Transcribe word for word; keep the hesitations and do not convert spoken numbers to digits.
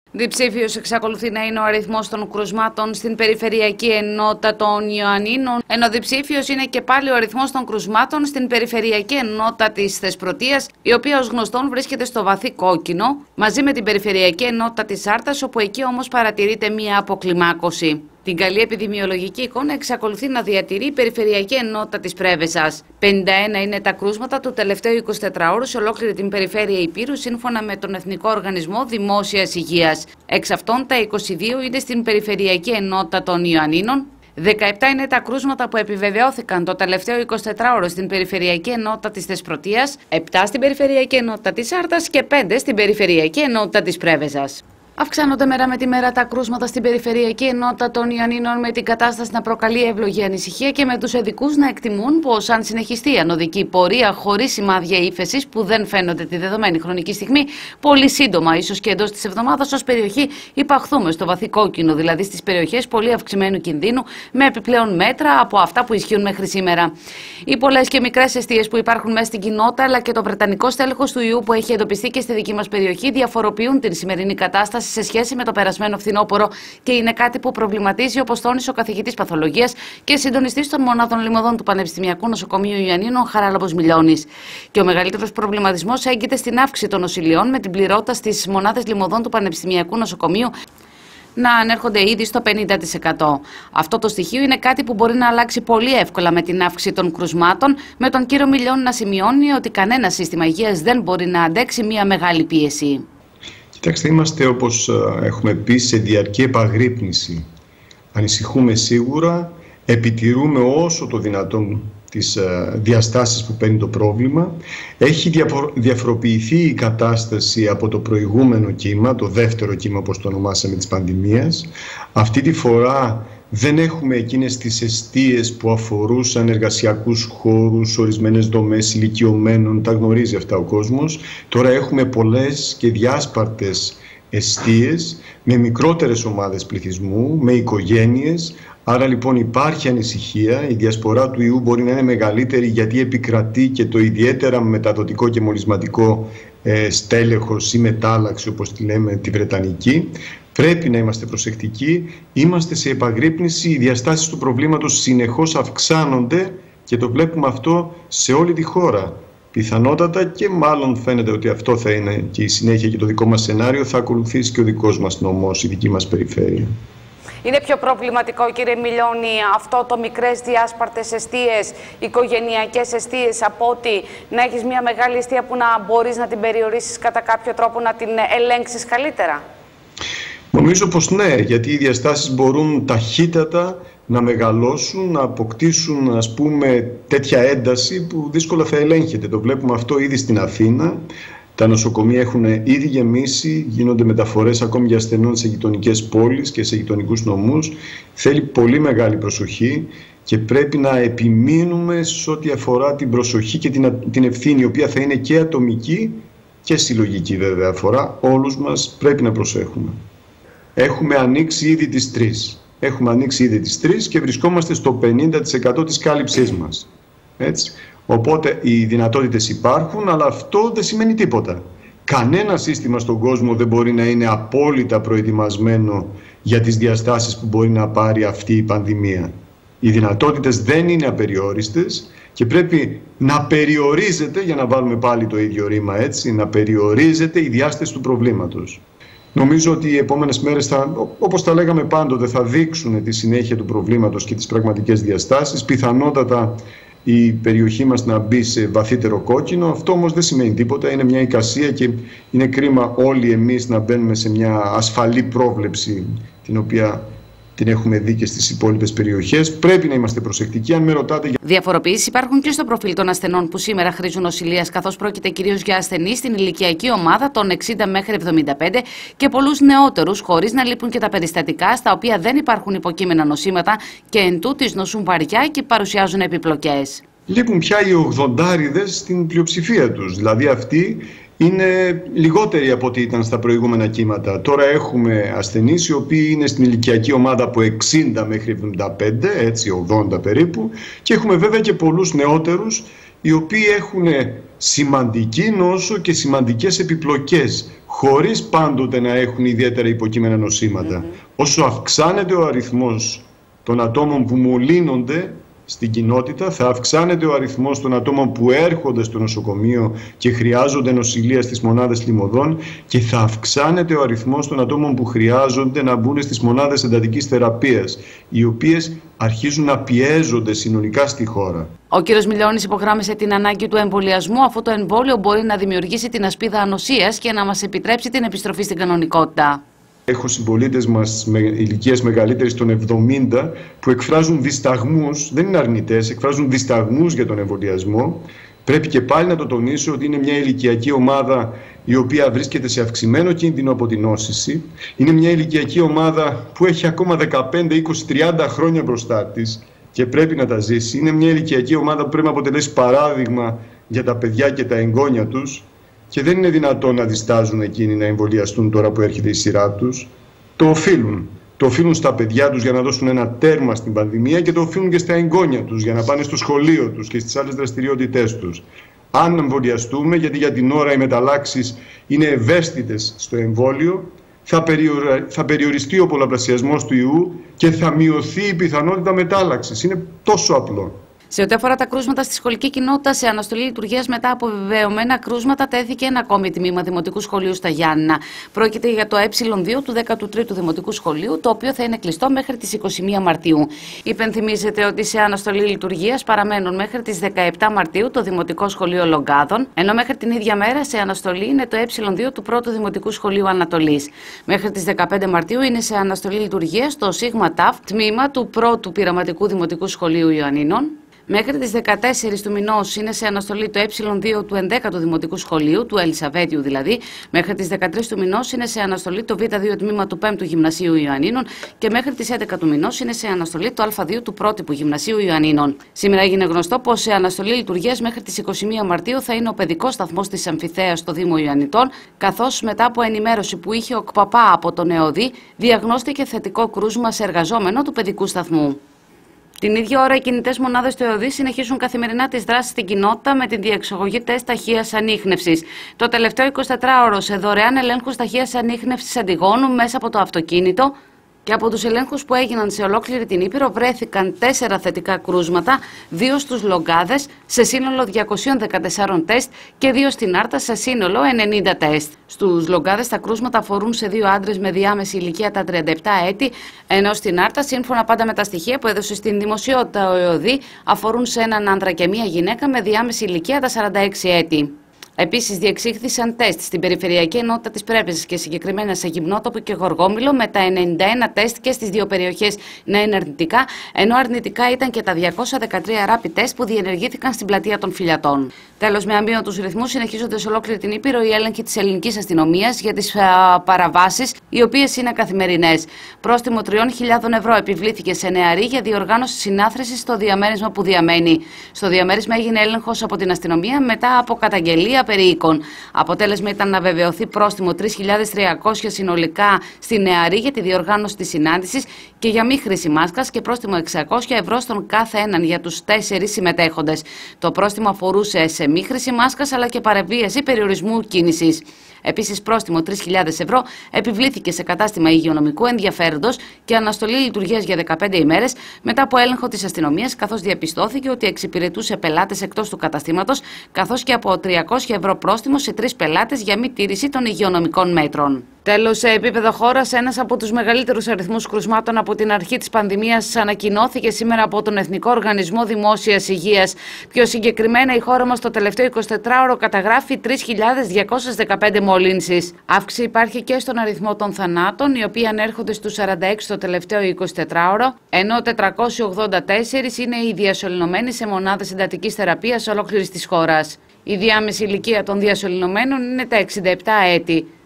Διψήφιος εξακολουθεί να είναι ο αριθμός των κρουσμάτων στην Περιφερειακή Ενότητα των Ιωαννίνων, ενώ διψήφιος είναι και πάλι ο αριθμός των κρουσμάτων στην Περιφερειακή Ενότητα της Θεσπρωτείας, η οποία ως γνωστόν βρίσκεται στο βαθύ κόκκινο, μαζί με την Περιφερειακή Ενότητα της Άρτας, όπου εκεί όμως παρατηρείται μία αποκλιμάκωση. Την καλή επιδημιολογική εικόνα εξακολουθεί να διατηρεί η Περιφερειακή Ενότητα της Πρέβεζας. πενήντα ένα είναι τα κρούσματα του τελευταίου εικοσιτετράωρου σε ολόκληρη την περιφέρεια Ηπείρου, σύμφωνα με τον Εθνικό Οργανισμό Δημόσιας Υγείας. Εξ αυτών, τα είκοσι δύο είναι στην Περιφερειακή Ενότητα των Ιωαννίνων. δεκαεπτά είναι τα κρούσματα που επιβεβαιώθηκαν το τελευταίο εικοσιτετράωρο στην Περιφερειακή Ενότητα της Θεσπρωτείας, επτά στην Περιφερειακή Ενότητα της Άρτας και πέντε στην Περιφερειακή Ενότητα της Πρέβεζας. Αυξάνονται μέρα με τη μέρα τα κρούσματα στην Περιφερειακή Ενότητα των Ιωαννίνων, με την κατάσταση να προκαλεί εύλογη ανησυχία και με τους ειδικούς να εκτιμούν πως αν συνεχιστεί η ανωδική πορεία χωρίς σημάδια ύφεσης που δεν φαίνονται τη δεδομένη χρονική στιγμή, πολύ σύντομα, ίσως και εντός της εβδομάδας, ως περιοχή υπαχθούμε στο βαθύ κόκκινο, δηλαδή στις περιοχές πολύ αυξημένου κινδύνου, με επιπλέον μέτρα από αυτά που ισχύουν μέχρι σήμερα. Οι πολλές και μικρές εστίες που υπάρχουν μέσα στην κοινότητα, αλλά και το βρετανικό στέλεχος του ιού που έχει εντοπιστεί και στη δική μας περιοχή, διαφοροποιούν την σημερινή κατάσταση σε σχέση με το περασμένο φθινόπωρο και είναι κάτι που προβληματίζει, όπως τόνισε ο καθηγητής παθολογίας και συντονιστής των μονάδων λιμωδών του Πανεπιστημιακού Νοσοκομείου Ιωαννίνων, Χαράλαμπος Μιλώνης. Και ο μεγαλύτερος προβληματισμός έγκυται στην αύξηση των νοσηλειών, με την πληρότητα στις μονάδες λιμωδών του Πανεπιστημιακού Νοσοκομείου να ανέρχονται ήδη στο πενήντα τοις εκατό. Αυτό το στοιχείο είναι κάτι που μπορεί να αλλάξει πολύ εύκολα με την αύξηση των κρουσμάτων, με τον κύριο Μιλώνη να σημειώνει ότι κανένα σύστημα υγείας δεν μπορεί να αντέξει μια μεγάλη πίεση. Κοιτάξτε, είμαστε, όπως έχουμε πει, σε διαρκή επαγρύπνηση. Ανησυχούμε σίγουρα, επιτηρούμε όσο το δυνατόν τις διαστάσεις που παίρνει το πρόβλημα. Έχει διαφοροποιηθεί η κατάσταση από το προηγούμενο κύμα, το δεύτερο κύμα όπως το ονομάσαμε, της πανδημίας. Αυτή τη φορά δεν έχουμε εκείνες τις εστίες που αφορούσαν εργασιακούς χώρους, ορισμένες δομές ηλικιωμένων, τα γνωρίζει αυτά ο κόσμος. Τώρα έχουμε πολλές και διάσπαρτες εστίες με μικρότερες ομάδες πληθυσμού, με οικογένειες. Άρα λοιπόν υπάρχει ανησυχία, η διασπορά του ιού μπορεί να είναι μεγαλύτερη γιατί επικρατεί και το ιδιαίτερα μεταδοτικό και μολυσματικό ε, στέλεχος ή μετάλλαξη, όπως τη λέμε, τη βρετανική. Πρέπει να είμαστε προσεκτικοί, είμαστε σε επαγρύπνηση, οι διαστάσεις του προβλήματος συνεχώς αυξάνονται και το βλέπουμε αυτό σε όλη τη χώρα. Πιθανότατα και μάλλον φαίνεται ότι αυτό θα είναι και η συνέχεια και το δικό μας σενάριο, θα ακολουθήσει και ο δικός μας νομός, η δική μας περιφέρεια. Είναι πιο προβληματικό, κύριε Μιλώνη, αυτό το μικρές διάσπαρτες εστίες, οικογενειακές εστίες, από ότι να έχεις μια μεγάλη εστία που να μπορείς να την περιορίσεις κατά κάποιο τρόπο, να την ελέγξεις καλύτερα? Νομίζω πως ναι, γιατί οι διαστάσεις μπορούν ταχύτατα να μεγαλώσουν, να αποκτήσουν, ας πούμε, τέτοια ένταση που δύσκολα θα ελέγχεται. Το βλέπουμε αυτό ήδη στην Αθήνα. Τα νοσοκομεία έχουν ήδη γεμίσει, γίνονται μεταφορές ακόμη για ασθενών σε γειτονικές πόλεις και σε γειτονικούς νομούς. Θέλει πολύ μεγάλη προσοχή και πρέπει να επιμείνουμε σε ό,τι αφορά την προσοχή και την, την ευθύνη, η οποία θα είναι και ατομική και συλλογική βέβαια. Αφορά όλους μας, πρέπει να προσέχουμε. Έχουμε ανοίξει ήδη τις τρεις. Έχουμε ανοίξει ήδη τις τρεις και βρισκόμαστε στο πενήντα τοις εκατό της κάλυψής μας. Έτσι. Οπότε οι δυνατότητες υπάρχουν, αλλά αυτό δεν σημαίνει τίποτα. Κανένα σύστημα στον κόσμο δεν μπορεί να είναι απόλυτα προετοιμασμένο για τις διαστάσεις που μπορεί να πάρει αυτή η πανδημία. Οι δυνατότητες δεν είναι απεριόριστες και πρέπει να περιορίζεται, για να βάλουμε πάλι το ίδιο ρήμα έτσι, να περιορίζεται η διάσταση του προβλήματος. Νομίζω ότι οι επόμενες μέρες, θα, όπως τα λέγαμε πάντοτε, θα δείξουν τη συνέχεια του προβλήματος και τις πραγματικές διαστάσεις. Πιθανότατα η περιοχή μας να μπει σε βαθύτερο κόκκινο. Αυτό όμως δεν σημαίνει τίποτα, είναι μια εικασία και είναι κρίμα όλοι εμείς να μπαίνουμε σε μια ασφαλή πρόβλεψη, την οποία την έχουμε δει και στις υπόλοιπες περιοχές. Πρέπει να είμαστε προσεκτικοί. Αν με ρωτάτε... Διαφοροποιήσεις υπάρχουν και στο προφίλ των ασθενών που σήμερα χρήζουν νοσηλείας, καθώς πρόκειται κυρίως για ασθενείς στην ηλικιακή ομάδα των εξήντα μέχρι εβδομήντα πέντε και πολλούς νεότερους, χωρίς να λείπουν και τα περιστατικά στα οποία δεν υπάρχουν υποκείμενα νοσήματα και εν τούτης νοσούν βαριά και παρουσιάζουν επιπλοκές. Λείπουν πια οι ογδοντάριδες στην πλειοψηφία τους, δηλαδή αυτοί είναι λιγότεροι από ό,τι ήταν στα προηγούμενα κύματα. Τώρα έχουμε ασθενείς οι οποίοι είναι στην ηλικιακή ομάδα από εξήντα μέχρι εβδομήντα πέντε, έτσι ογδόντα περίπου, και έχουμε βέβαια και πολλούς νεότερους οι οποίοι έχουν σημαντική νόσο και σημαντικές επιπλοκές χωρίς πάντοτε να έχουν ιδιαίτερα υποκείμενα νοσήματα. Mm-hmm. Όσο αυξάνεται ο αριθμός των ατόμων που μολύνονται στην κοινότητα, θα αυξάνεται ο αριθμός των ατόμων που έρχονται στο νοσοκομείο και χρειάζονται νοσηλεία στις μονάδες λιμωδών και θα αυξάνεται ο αριθμός των ατόμων που χρειάζονται να μπουν στις μονάδες εντατικής θεραπείας, οι οποίες αρχίζουν να πιέζονται συνολικά στη χώρα. Ο κ. Μιλιώνης υπογράμμισε την ανάγκη του εμβολιασμού, αφού το εμβόλιο μπορεί να δημιουργήσει την ασπίδα ανοσίας και να μας επιτρέψει την επιστροφή στην κανονικότητα. Έχω συμπολίτες μας με ηλικίες μεγαλύτερης των εβδομήντα που εκφράζουν δισταγμούς, δεν είναι αρνητές, εκφράζουν δισταγμούς για τον εμβολιασμό. Πρέπει και πάλι να το τονίσω ότι είναι μια ηλικιακή ομάδα η οποία βρίσκεται σε αυξημένο κίνδυνο από την νόσηση. Είναι μια ηλικιακή ομάδα που έχει ακόμα δεκαπέντε, είκοσι, τριάντα χρόνια μπροστά της και πρέπει να τα ζήσει. Είναι μια ηλικιακή ομάδα που πρέπει να αποτελέσει παράδειγμα για τα παιδιά και τα εγγόνια τους. Και δεν είναι δυνατόν να διστάζουν εκείνοι να εμβολιαστούν τώρα που έρχεται η σειρά τους. Το οφείλουν. Το οφείλουν στα παιδιά τους για να δώσουν ένα τέρμα στην πανδημία και το οφείλουν και στα εγγόνια τους για να πάνε στο σχολείο τους και στις άλλες δραστηριότητές τους. Αν εμβολιαστούμε, γιατί για την ώρα οι μεταλλάξεις είναι ευαίσθητες στο εμβόλιο, θα, περιορα... θα περιοριστεί ο πολλαπλασιασμός του ιού και θα μειωθεί η πιθανότητα μετάλλαξης. Είναι τόσο απλό. Σε ό,τι αφορά τα κρούσματα στη σχολική κοινότητα, σε αναστολή λειτουργίας μετά από βεβαιωμένα κρούσματα τέθηκε ένα ακόμη τμήμα Δημοτικού Σχολείου στα Γιάννηνα. Πρόκειται για το Ε δύο του δέκατου τρίτου Δημοτικού Σχολείου, το οποίο θα είναι κλειστό μέχρι τις είκοσι μία Μαρτίου. Υπενθυμίζεται ότι σε αναστολή λειτουργίας παραμένουν μέχρι τις δεκαεπτά Μαρτίου το Δημοτικό Σχολείο Λογκάδων, ενώ μέχρι την ίδια μέρα σε αναστολή είναι το Ε δύο του πρώτου Δημοτικού Σχολείου Ανατολής. Μέχρι τις δεκαπέντε Μαρτίου είναι σε αναστολή λειτουργίας το Σίγμα ΤΑΦ, τμήμα του πρώτου Πειραματικού Δημοτικού Σχολείου Ιωαννίνων. Μέχρι τις δεκατέσσερις του μηνός είναι σε αναστολή το Ε δύο του ενδέκατου Δημοτικού Σχολείου, του Ελισαβέτιου δηλαδή. Μέχρι τις δεκατρείς του μηνός είναι σε αναστολή το Β δύο τμήμα του πέμπτου Γυμνασίου Ιωαννίνων και μέχρι τις έντεκα του μηνός είναι σε αναστολή το Α δύο του πρότυπου Γυμνασίου Ιωαννίνων. Σήμερα έγινε γνωστό πως σε αναστολή λειτουργίας μέχρι τις είκοσι μία Μαρτίου θα είναι ο παιδικός σταθμός της Αμφιθέας στο Δήμο Ιωαννιτών, καθώς μετά από ενημέρωση που είχε ο ΚΠΑΠΑ από τον ΕΟΔΗ, διαγνώστηκε θετικό κρούσμα σε εργαζόμενο του παιδικού σταθμού. Την ίδια ώρα, οι κινητές μονάδες του ΕΟΔΗ συνεχίζουν καθημερινά τις δράσεις στην κοινότητα με την διεξαγωγή τεστ ταχείας ανίχνευσης. Το τελευταίο εικοσιτετράωρο σε δωρεάν ελέγχους ταχείας ανίχνευσης αντιγόνου μέσα από το αυτοκίνητο. Και από τους ελέγχους που έγιναν σε ολόκληρη την Ήπειρο βρέθηκαν τέσσερα θετικά κρούσματα, δύο στους Λογκάδες σε σύνολο διακόσια δεκατέσσερα τεστ και δύο στην Άρτα σε σύνολο ενενήντα τεστ. Στους Λογκάδες τα κρούσματα αφορούν σε δύο άντρες με διάμεση ηλικία τα τριάντα επτά έτη, ενώ στην Άρτα, σύμφωνα πάντα με τα στοιχεία που έδωσε στην δημοσιότητα ο ΕΟΔΗ, αφορούν σε έναν άντρα και μία γυναίκα με διάμεση ηλικία τα σαράντα έξι έτη. Επίσης, διεξήχθησαν τεστ στην Περιφερειακή Ενότητα της Πρέπεζας και συγκεκριμένα σε Γυμνότοπο και Γοργόμηλο, με τα ενενήντα ένα τεστ και στις δύο περιοχές να είναι αρνητικά, ενώ αρνητικά ήταν και τα διακόσια δεκατρία rapid τεστ που διενεργήθηκαν στην πλατεία των Φυλιατών. Τέλος, με αμείωτους ρυθμούς συνεχίζονται σε ολόκληρη την Ήπειρο οι έλεγχοι της ελληνικής αστυνομίας για τις παραβάσεις, οι οποίες είναι καθημερινές. Πρόστιμο τριών χιλιάδων ευρώ επιβλήθηκε σε νεαρή για διοργάνωση συνάθρησης στο διαμέρισμα που διαμένει. Στο διαμέρισμα έγινε έλεγχος από την αστυνομία μετά από καταγγελία περί οίκων. Αποτέλεσμα ήταν να βεβαιωθεί πρόστιμο τρεις χιλιάδες τριακόσια συνολικά στη νεαρή για τη διοργάνωση της συνάντησης και για μη χρήση μάσκας και πρόστιμο εξακόσια ευρώ στον κάθε έναν για τους τέσσερις συμμετέχοντες. Το πρόστιμο αφορούσε σε μη χρήση μάσκας αλλά και παραβίαση περιορισμού κίνησης. Επίσης, πρόστιμο τρεις χιλιάδες ευρώ επιβλήθηκε σε κατάστημα υγειονομικού ενδιαφέροντος και αναστολή λειτουργίας για δεκαπέντε ημέρες μετά από έλεγχο της αστυνομίας, καθώς διαπιστώθηκε ότι εξυπηρετούσε πελάτες εκτός του καταστήματος, καθώς και από τριακόσια ευρώ πρόστιμο σε τρεις πελάτες για μη τήρηση των υγειονομικών μέτρων. Τέλος, σε επίπεδο χώρας, ένας από τους μεγαλύτερους αριθμούς κρουσμάτων από την αρχή της πανδημίας ανακοινώθηκε σήμερα από τον Εθνικό Οργανισμό Δημόσιας Υγείας. Πιο συγκεκριμένα, η χώρα μας το τελευταίο εικοσιτετράωρο καταγράφει τρεις χιλιάδες διακόσιες δεκαπέντε μολύνσεις. Αύξηση υπάρχει και στον αριθμό των θανάτων, οι οποίοι ανέρχονται στους σαράντα έξι το τελευταίο εικοσιτετράωρο, ενώ τετρακόσιοι ογδόντα τέσσερις είναι οι διασωληνωμένοι σε μονάδες εντατικής θεραπείας ολόκληρης της χώρας. Η διάμεση ηλικία των διασωληνωμένων είναι τα εξήντα επτά έτη.